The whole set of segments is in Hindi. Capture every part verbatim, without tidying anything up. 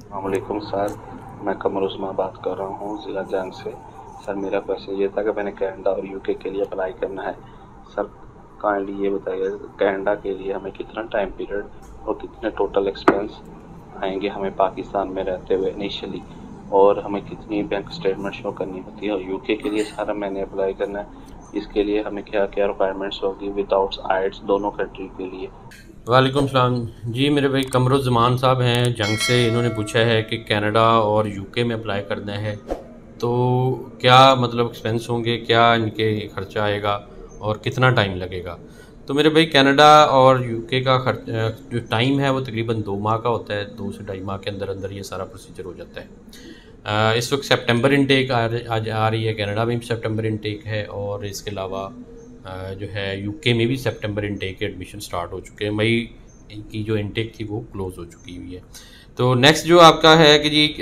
वालेकुम सर, मैं कमर उस्मान बात कर रहा हूँ ज़िला जंग से। सर मेरा क्वेश्चन ये था कि मैंने कनाडा और यूके के लिए अप्लाई करना है। सर काइंडली ये बताइए कनाडा के लिए हमें कितना टाइम पीरियड और कितने टोटल एक्सपेंस आएंगे हमें पाकिस्तान में रहते हुए इनिशियली, और हमें कितनी बैंक स्टेटमेंट शो करनी होती है। और यूके के लिए सर मैंने अप्लाई करना है, इसके लिए हमें क्या क्या रिक्वायरमेंट्स होगी विदाउट आइट्स दोनों कंट्री के लिए। वालेकुम सलाम जी। मेरे भाई कमरुज़्ज़मान साहब हैं जंग से। इन्होंने पूछा है कि कनाडा और यूके में अप्लाई करना है, तो क्या मतलब एक्सपेंस होंगे, क्या इनके खर्चा आएगा और कितना टाइम लगेगा। तो मेरे भाई कनाडा और यूके का खर्च जो टाइम है वो तकरीबन दो माह का होता है। दो से ढाई माह के अंदर अंदर ये सारा प्रोसीजर हो जाता है। अ, इस वक्त सितंबर इनटेक आ, आज आ रही है, कनाडा में भी सितंबर इनटेक है, और इसके अलावा अ, जो है यूके में भी सितंबर इनटेक के एडमिशन स्टार्ट हो चुके हैं। मई की जो इनटेक थी वो क्लोज हो चुकी हुई है। तो नेक्स्ट जो आपका है कि जी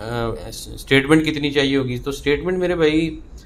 स्टेटमेंट कितनी चाहिए होगी, तो स्टेटमेंट मेरे भाई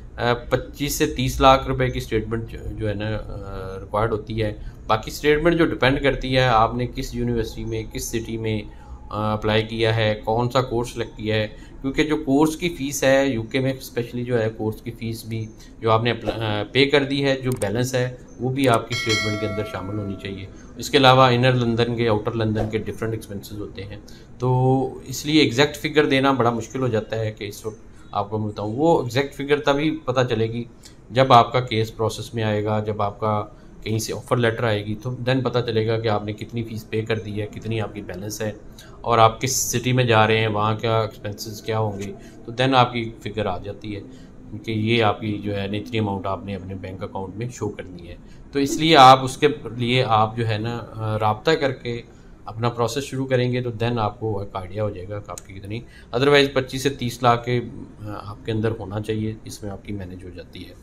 पच्चीस से तीस लाख रुपए की स्टेटमेंट जो है ना रिक्वायर्ड होती है। बाकी स्टेटमेंट जो डिपेंड करती है आपने किस यूनिवर्सिटी में, किस सिटी में अप्लाई किया है, कौन सा कोर्स सेलेक्ट किया है। क्योंकि जो कोर्स की फ़ीस है यूके में स्पेशली जो है, कोर्स की फ़ीस भी जो आपने पे कर दी है, जो बैलेंस है वो भी आपकी स्टेटमेंट के अंदर शामिल होनी चाहिए। इसके अलावा इनर लंदन के, आउटर लंदन के डिफरेंट एक्सपेंसेस होते हैं, तो इसलिए एग्जैक्ट फ़िगर देना बड़ा मुश्किल हो जाता है कि इस वक्त आपको मैं बताऊँ। वो एग्जैक्ट फ़िगर तभी पता चलेगी जब आपका केस प्रोसेस में आएगा, जब आपका कहीं से ऑफ़र लेटर आएगी, तो देन पता चलेगा कि आपने कितनी फ़ीस पे कर दी है, कितनी आपकी बैलेंस है, और आप किस सिटी में जा रहे हैं, वहाँ क्या एक्सपेंसेस क्या होंगे। तो देन आपकी फ़िगर आ जाती है कि ये आपकी जो है ना इतनी अमाउंट आपने अपने बैंक अकाउंट में शो करनी है। तो इसलिए आप उसके लिए आप जो है ना राब्ता करके अपना प्रोसेस शुरू करेंगे, तो देन आपको एक आइडिया हो जाएगा कि आपकी कितनी। अदरवाइज़ पच्चीस से तीस लाख के आपके अंदर होना चाहिए, इसमें आपकी मैनेज हो जाती है।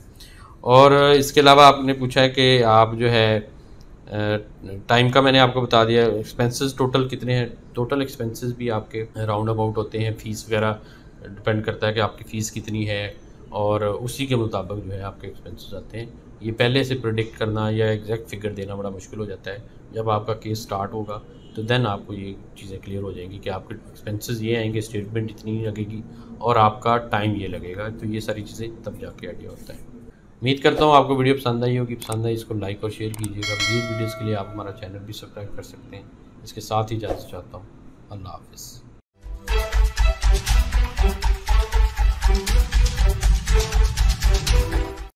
और इसके अलावा आपने पूछा है कि आप जो है टाइम का मैंने आपको बता दिया। एक्सपेंसेस टोटल कितने हैं, टोटल एक्सपेंसेस भी आपके राउंड अबाउट होते हैं। फ़ीस वगैरह डिपेंड करता है कि आपकी फ़ीस कितनी है, और उसी के मुताबिक जो है आपके एक्सपेंसेस आते हैं। ये पहले से प्रिडिक्ट करना या एग्जैक्ट फिगर देना बड़ा मुश्किल हो जाता है। जब आपका केस स्टार्ट होगा तो देन आपको ये चीज़ें क्लियर हो जाएंगी कि आपके एक्सपेंसेस ये आएंगे, स्टेटमेंट इतनी लगेगी, और आपका टाइम ये लगेगा। तो ये सारी चीज़ें तब जाके आइडिया होता है। उम्मीद करता हूँ आपको वीडियो पसंद आई होगी। पसंद आई इसको लाइक और शेयर कीजिएगा। मज़ीद वीडियोज़ के लिए आप हमारा चैनल भी सब्सक्राइब कर सकते हैं। इसके साथ ही इजाज़त चाहता हूँ। अल्लाह हाफ़िज़।